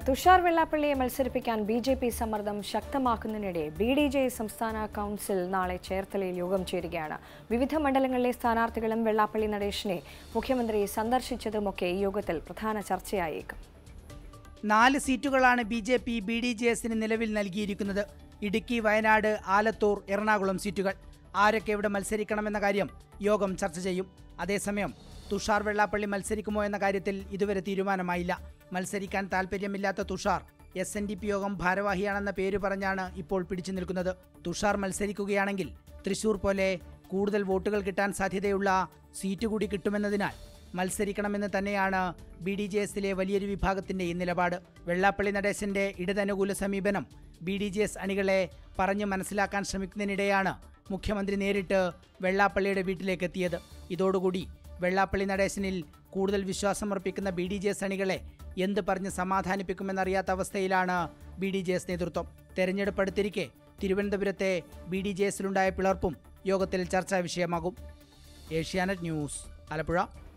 Tushar വെള്ളാപ്പള്ളിയെ മത്സരിപ്പിക്കാൻ BJP സമ്മർദ്ദം ശക്തമാക്കുന്നതിനിടെ ബിഡിജെ സംസ്ഥാന council നാളെ ചേർത്തലയിൽ യോഗം ചേരുകയാണ്. വിവിധ മണ്ഡലങ്ങളിലെ സ്ഥാനാർത്ഥികളും വെള്ളാപ്പള്ളി നടേശനെ മുഖ്യമന്ത്രി സന്ദർശിച്ചതുമൊക്കെ ഈ യോഗത്തിൽ പ്രധാന ചർച്ചയായേക്കും. 4 സീറ്റുകളാണ് ബിജെപി ബിഡിജെഎസിന് നിലവിൽ നൽകിയിരിക്കുന്നത്. ഇടുക്കി, വയനാട്, ആലത്തൂർ, എറണാകുളം സീറ്റുകൾ. ആരൊക്കെ എവിടെ മത്സരിക്കണമെന്ന കാര്യം യോഗം ചർച്ച ചെയ്യും. അതേസമയം തുഷാർ വെള്ളാപ്പള്ളി മത്സരിക്കുമോ എന്ന കാര്യത്തിൽ ഇതുവരെ തീരുമാനമായില്ല. മത്സരിക്കാൻ താൽപ്പര്യമില്ലാത്ത തുഷാർ SNDP യോഗം ഭാരവാഹിയാണെന്ന പേര് പറഞ്ഞാണ് ഇപ്പോൾ പിടിച്ചു നിൽക്കുന്നത്. തുഷാർ മത്സരിക്കുകയാണെങ്കിൽ തൃശൂർ പോലെ കൂടുതൽ വോട്ടുകൾ കിട്ടാൻ സാധ്യതയുള്ള സീറ്റ് കൂടി കിട്ടുമെന്നതിനാൽ മത്സരിക്കണമെന്ന് തന്നെയാണ് ബിഡിജെഎസിലെ വലിയൊരു വിഭാഗത്തിന്റെ ഈ നിലപാട്. വെള്ളാപ്പള്ളി നടേശന്റെ ഇടതനുകൂല സമീപനം ബിഡിജെഎസ് അണികളെ പറഞ്ഞു മനസ്സിലാക്കാൻ ശ്രമിക്കുന്നതിനിടെയാണ് മുഖ്യമന്ത്രി നേരിട്ട് വെള്ളാപ്പള്ളിയുടെ വീട്ടിലേക്ക് എത്തിയത്. ഇതോടുകൂടി വെള്ളാപ്പള്ളി നടേശനിൽ കൂടുതൽ വിശ്വാസമർപ്പിക്കുന്ന ബിഡിജെഎസ് അണികളെ എന്ത് പറഞ്ഞ് സമാധാനിപ്പിക്കുമെന്നറിയാത്ത അവസ്ഥയിലാണ് ബിഡിജെഎസ് നേതൃത്വം. തെരഞ്ഞെടുപ്പ് അടുത്തിരിക്കെ തിരുവനന്തപുരത്തെ ബിഡിജെഎസിലുണ്ടായ പിളർപ്പും യോഗത്തിൽ ചർച്ചാ വിഷയമാകും. Asianet News, Alappuzha.